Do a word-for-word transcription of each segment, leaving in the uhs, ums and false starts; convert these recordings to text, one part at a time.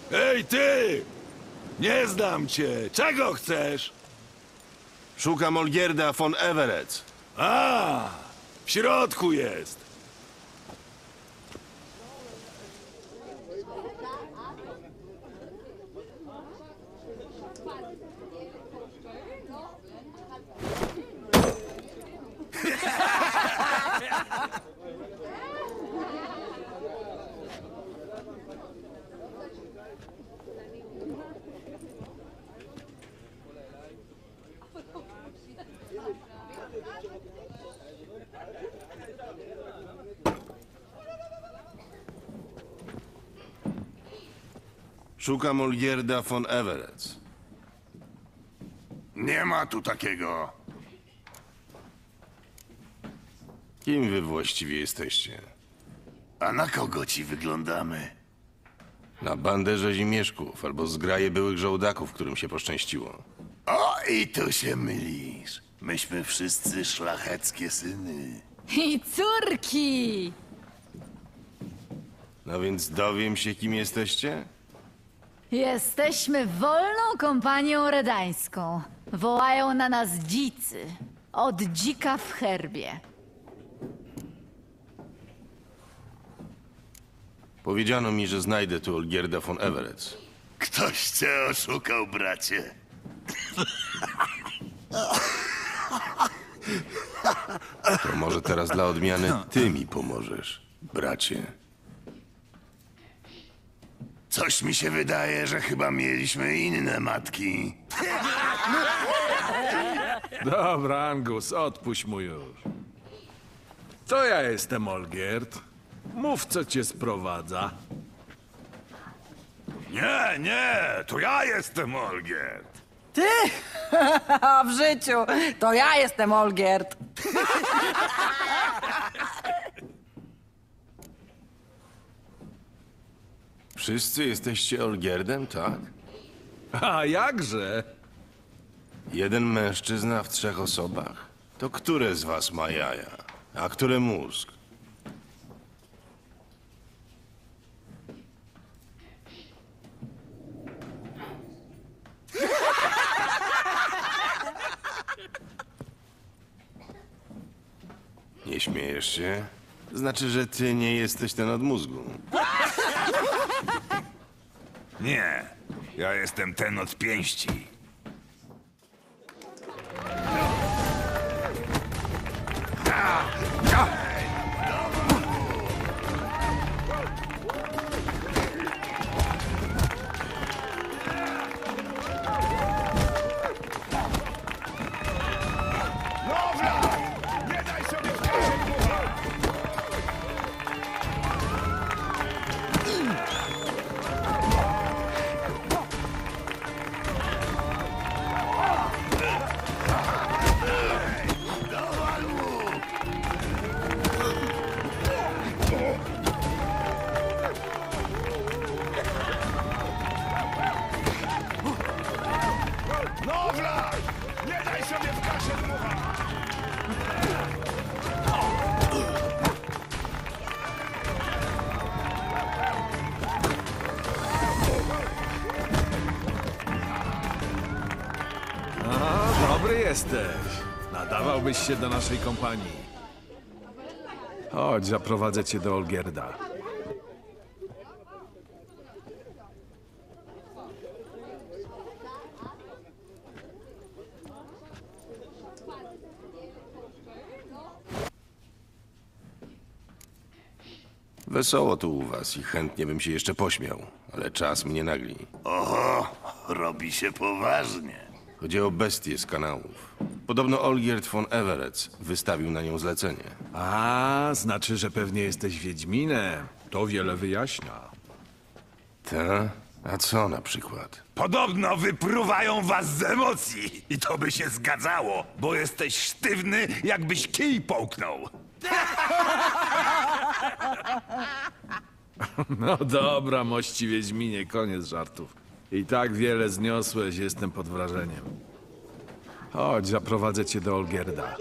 Ej, ty! Nie znam cię. Czego chcesz? Szukam Olgierda von Everec. A, w środku jest. Szukam Olgierda von Everec. Nie ma tu takiego. Kim wy właściwie jesteście? A na kogo ci wyglądamy? Na bandę rzezimieszków albo zgraje byłych żołdaków, którym się poszczęściło. O, i tu się mylisz. Myśmy wszyscy szlacheckie syny. I córki! No więc dowiem się, kim jesteście? Jesteśmy wolną kompanią redańską. Wołają na nas dzicy. Od dzika w herbie. Powiedziano mi, że znajdę tu Olgierda von Everec. Ktoś cię oszukał, bracie. To może teraz dla odmiany ty mi pomożesz, bracie. Coś mi się wydaje, że chyba mieliśmy inne matki. Dobra, Angus, odpuść mu już. To ja jestem Olgierd. Mów, co cię sprowadza. Nie, nie, to ja jestem Olgierd. Ty? A w życiu to ja jestem Olgierd. Wszyscy jesteście Olgierdem, tak? A jakże? Jeden mężczyzna w trzech osobach? To które z was ma jaja, a które mózg? Nie śmiejesz się? Znaczy, że ty nie jesteś ten od mózgu. Nie, ja jestem ten od pięści. Nowla! Nie daj sobie w kaszę dmuchać! A, dobry jesteś. Nadawałbyś się do naszej kompanii. Chodź, zaprowadzę cię do Olgierda. Wesoło tu u was i chętnie bym się jeszcze pośmiał, ale czas mnie nagli. Oho, robi się poważnie. Chodzi o bestię z kanałów. Podobno Olgierd von Everec wystawił na nią zlecenie. A, znaczy, że pewnie jesteś Wiedźminem. To wiele wyjaśnia. Ta? A co na przykład? Podobno wypruwają was z emocji. I to by się zgadzało, bo jesteś sztywny, jakbyś kij połknął. No dobra, mości Wiedźminie, koniec żartów. I tak wiele zniosłeś, jestem pod wrażeniem. Chodź, zaprowadzę cię do Olgierda.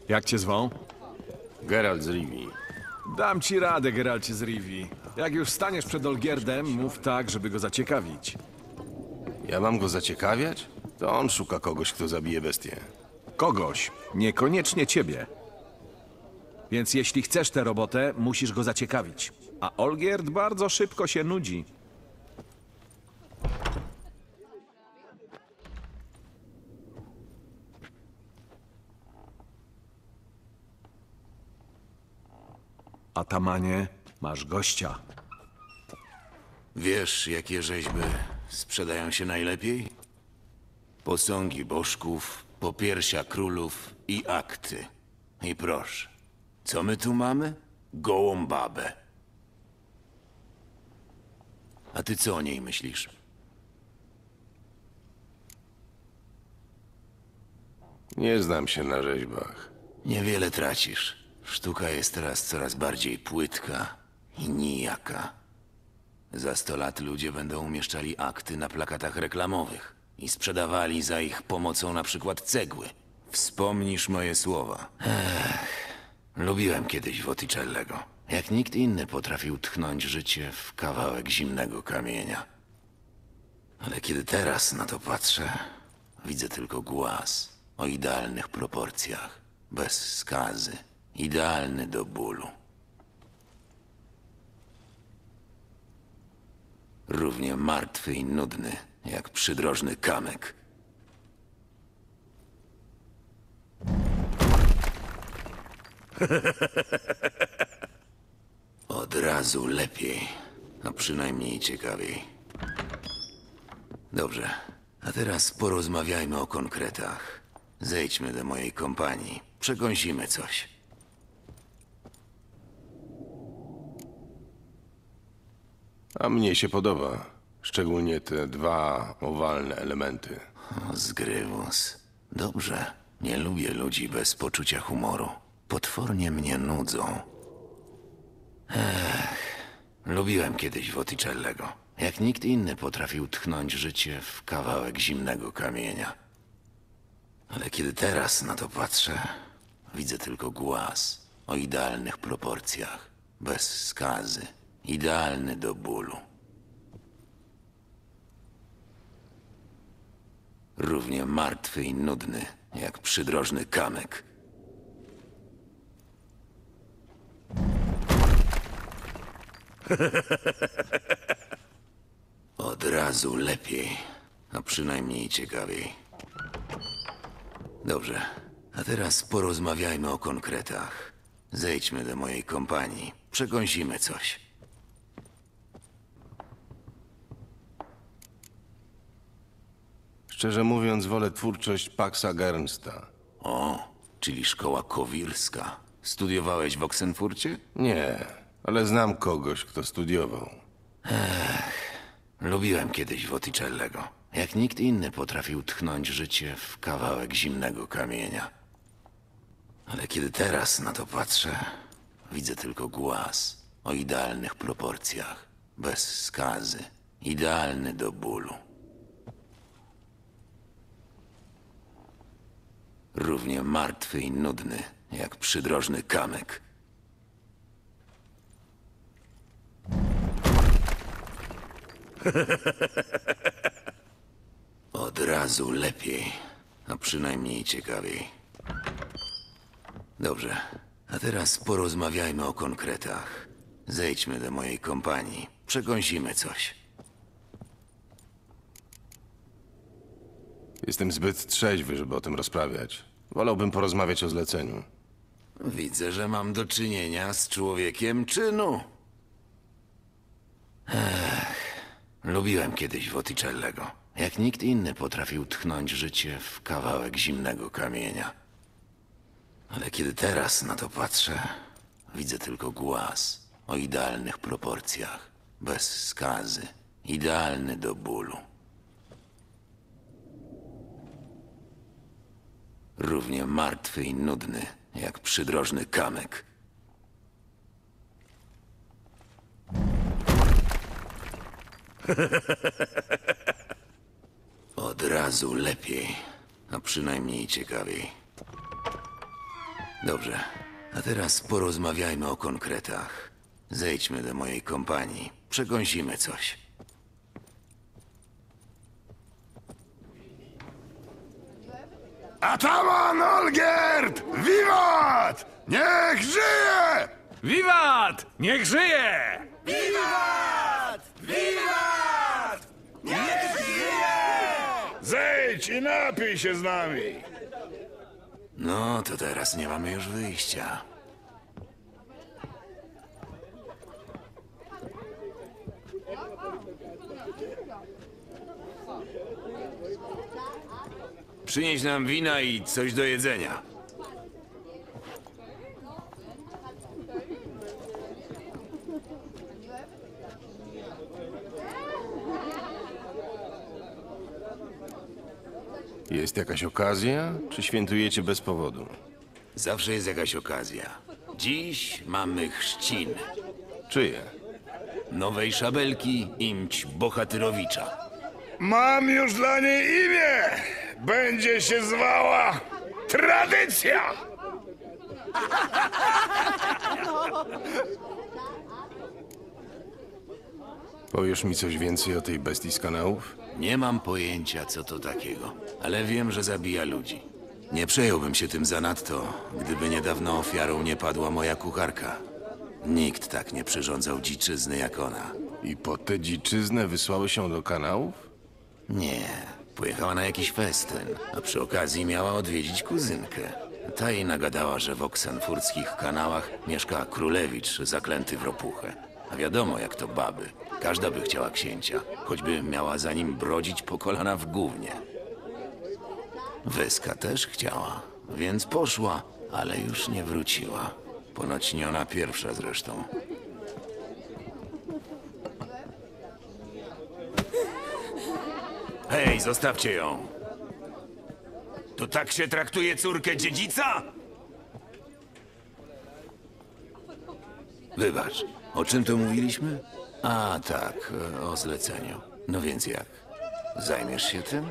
Jak cię zwą? Geralt z Rivii. Dam ci radę, Geralcie z Rivii. Jak już staniesz przed Olgierdem, mów tak, żeby go zaciekawić. Ja mam go zaciekawiać? To on szuka kogoś, kto zabije bestię. Kogoś, niekoniecznie ciebie. Więc jeśli chcesz tę robotę, musisz go zaciekawić. A Olgierd bardzo szybko się nudzi. Atamanie, masz gościa. Wiesz, jakie rzeźby sprzedają się najlepiej? Posągi bożków, popiersia królów i akty. I proszę, co my tu mamy? Gołą babę. A ty co o niej myślisz? Nie znam się na rzeźbach. Niewiele tracisz. Sztuka jest teraz coraz bardziej płytka i nijaka. Za sto lat ludzie będą umieszczali akty na plakatach reklamowych i sprzedawali za ich pomocą na przykład cegły. Wspomnisz moje słowa. Ech, lubiłem kiedyś Wotticellego. Jak nikt inny potrafił tchnąć życie w kawałek zimnego kamienia. Ale kiedy teraz na to patrzę, widzę tylko głaz o idealnych proporcjach, bez skazy, idealny do bólu. Równie martwy i nudny, jak przydrożny kamyk. Od razu lepiej, a przynajmniej ciekawiej. Dobrze, a teraz porozmawiajmy o konkretach. Zejdźmy do mojej kompanii, przekąsimy coś. A mnie się podoba. Szczególnie te dwa owalne elementy. O, zgrywus. Dobrze, nie lubię ludzi bez poczucia humoru. Potwornie mnie nudzą. Ech, lubiłem kiedyś Wotticellego. Jak nikt inny potrafił tchnąć życie w kawałek zimnego kamienia. Ale kiedy teraz na to patrzę, widzę tylko głaz o idealnych proporcjach, bez skazy, idealny do bólu. Równie martwy i nudny, jak przydrożny kamyk. Od razu lepiej, a przynajmniej ciekawiej. Dobrze, a teraz porozmawiajmy o konkretach. Zejdźmy do mojej kompanii, przekąsimy coś. Szczerze mówiąc, wolę twórczość Paxa Gernsta. O, czyli szkoła kowirska. Studiowałeś w Oksenfurcie? Nie, ale znam kogoś, kto studiował. Lubiłem kiedyś Wotticellego. Jak nikt inny potrafił tchnąć życie w kawałek zimnego kamienia. Ale kiedy teraz na to patrzę, widzę tylko głaz o idealnych proporcjach, bez skazy, idealny do bólu. Równie martwy i nudny, jak przydrożny kamyk. Od razu lepiej, a przynajmniej ciekawiej. Dobrze, a teraz porozmawiajmy o konkretach. Zejdźmy do mojej kompanii, przekąsimy coś. Jestem zbyt trzeźwy, żeby o tym rozprawiać. Wolałbym porozmawiać o zleceniu. Widzę, że mam do czynienia z człowiekiem czynu. Ech, lubiłem kiedyś Wotticellego. Jak nikt inny potrafił tchnąć życie w kawałek zimnego kamienia. Ale kiedy teraz na to patrzę, widzę tylko głaz o idealnych proporcjach, bez skazy, idealny do bólu. Równie martwy i nudny, jak przydrożny kamyk. Od razu lepiej, a przynajmniej ciekawiej. Dobrze, a teraz porozmawiajmy o konkretach. Zejdźmy do mojej kompanii. Przekąsimy coś. Ataman Olgierd! Wiwat! Niech żyje! Wiwat! Niech żyje! Zejdź i napij się z nami! No, to teraz nie mamy już wyjścia. Przynieś nam wina i coś do jedzenia. Jest jakaś okazja, czy świętujecie bez powodu? Zawsze jest jakaś okazja. Dziś mamy chrzcin. Czyje? Nowej szabelki imć Bohatyrowicza. Mam już dla niej imię! Będzie się zwała Tradycja! Powiesz mi coś więcej o tej bestii z kanałów? Nie mam pojęcia, co to takiego, ale wiem, że zabija ludzi. Nie przejąłbym się tym zanadto, gdyby niedawno ofiarą nie padła moja kucharka. Nikt tak nie przyrządzał dziczyzny jak ona. I po tę dziczyznę wysłały się do kanałów? Nie, pojechała na jakiś festyn, a przy okazji miała odwiedzić kuzynkę. Ta jej nagadała, że w oksenfurckich kanałach mieszka królewicz zaklęty w ropuchę. A wiadomo, jak to baby. Każda by chciała księcia, choćby miała za nim brodzić po kolana w gównie. Weska też chciała, więc poszła, ale już nie wróciła. Ponoć nie ona pierwsza zresztą. Hej, zostawcie ją! To tak się traktuje córkę dziedzica? Wybacz, o czym to mówiliśmy? A, tak, o zleceniu. No więc jak? Zajmiesz się tym?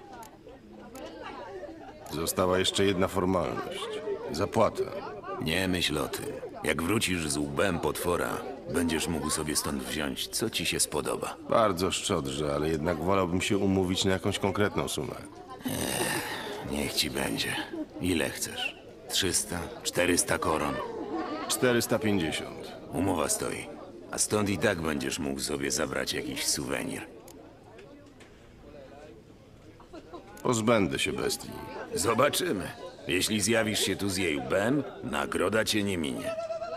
Została jeszcze jedna formalność. Zapłata. Nie myśl o tym. Jak wrócisz z łbem potwora, będziesz mógł sobie stąd wziąć, co ci się spodoba. Bardzo szczodrze, ale jednak wolałbym się umówić na jakąś konkretną sumę. Niech ci będzie. Ile chcesz? Trzysta? Czterysta koron? czterysta pięćdziesiąt. Umowa stoi. A stąd i tak będziesz mógł sobie zabrać jakiś suwenir. Pozbędę się bestii. Zobaczymy. Jeśli zjawisz się tu z jej łbem, nagroda cię nie minie.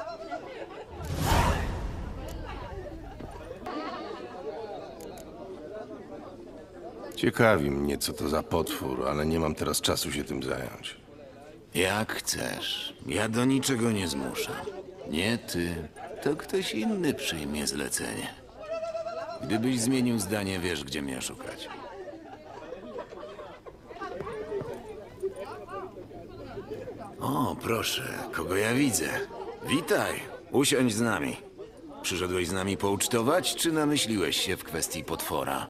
Ciekawi mnie, co to za potwór, ale nie mam teraz czasu się tym zająć. Jak chcesz. Ja do niczego nie zmuszam. Nie ty, to ktoś inny przyjmie zlecenie. Gdybyś zmienił zdanie, wiesz, gdzie mnie szukać. O, proszę, kogo ja widzę? Witaj, usiądź z nami. Przyszedłeś z nami poucztować, czy namyśliłeś się w kwestii potwora?